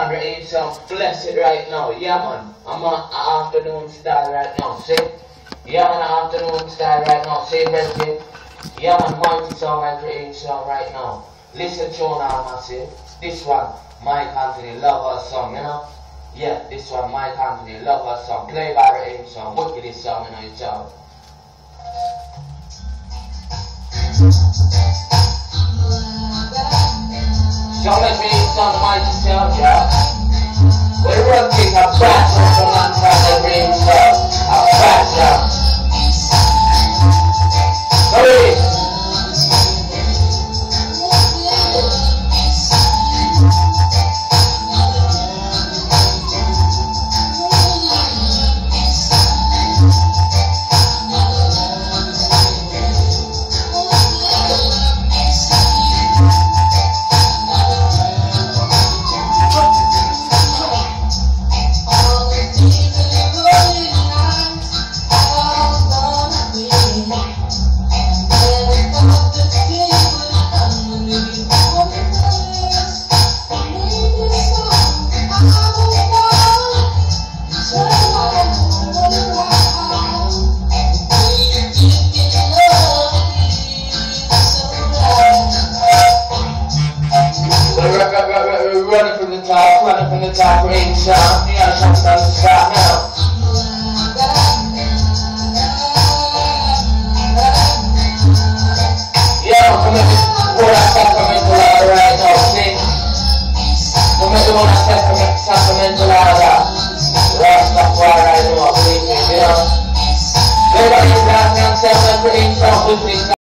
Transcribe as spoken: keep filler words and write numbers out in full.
man, Raheems, so bless it right now. Yeah, man. I'm on afternoon style right now. See? Yeah, man, afternoon style right now. See, brethren? Yeah, man, mighty song like Raheems song right now. Listen to now, massive. This one, Mike Antony, love her song, you know? Yeah, this one, Mike Antony, love her song. Play by Raheems song. Wicked this song, you know, it's out. So let me song mighty sound, yeah. We run things a bash from one time the Raheems song. A bash, yeah. Hurry! Running from the top, running from the top, Raheems song. You gotta show us to stop now. Yeah, come at me, pour that sacramental out right now, see? Come at me, pour that sacramental out. Rastafari, I know, believe me, you know? Everybody's laughing and saying that Raheems song with me.